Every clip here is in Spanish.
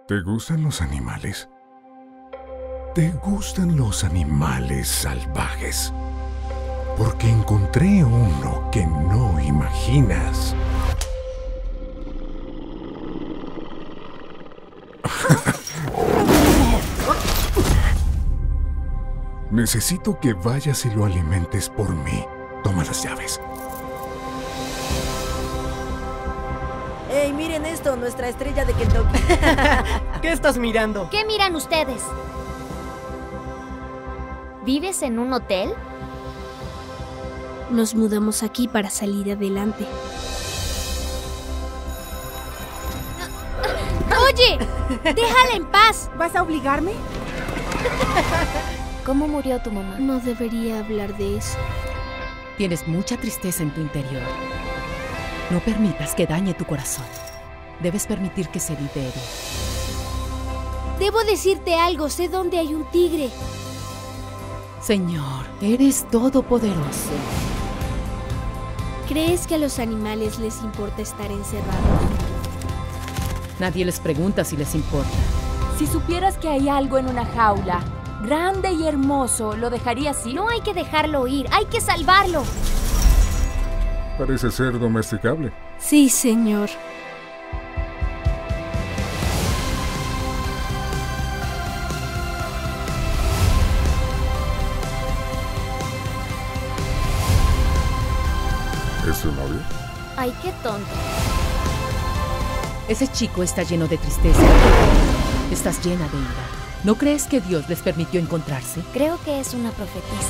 ¿Te gustan los animales? ¿Te gustan los animales salvajes? Porque encontré uno que no imaginas. Necesito que vayas y lo alimentes por mí. Toma las llaves. ¡Ey, miren esto! Nuestra estrella de Kentucky. ¿Qué estás mirando? ¿Qué miran ustedes? ¿Vives en un hotel? Nos mudamos aquí para salir adelante. ¡Oye! ¡Déjala en paz! ¿Vas a obligarme? ¿Cómo murió tu mamá? No debería hablar de eso. Tienes mucha tristeza en tu interior. No permitas que dañe tu corazón. Debes permitir que se libere. Debo decirte algo, sé dónde hay un tigre. Señor, eres todopoderoso. ¿Crees que a los animales les importa estar encerrados? Nadie les pregunta si les importa. Si supieras que hay algo en una jaula, grande y hermoso, ¿lo dejarías ir? No hay que dejarlo ir, hay que salvarlo. Parece ser domesticable. Sí, señor. ¿Es tu novio? Ay, qué tonto. Ese chico está lleno de tristeza. Estás llena de ira. ¿No crees que Dios les permitió encontrarse? Creo que es una profetisa.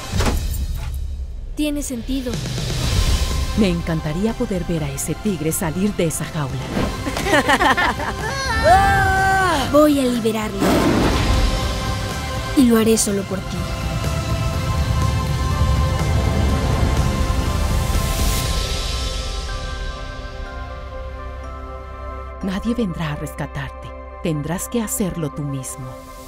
Tiene sentido. Me encantaría poder ver a ese tigre salir de esa jaula. Voy a liberarlo. Y lo haré solo por ti. Nadie vendrá a rescatarte. Tendrás que hacerlo tú mismo.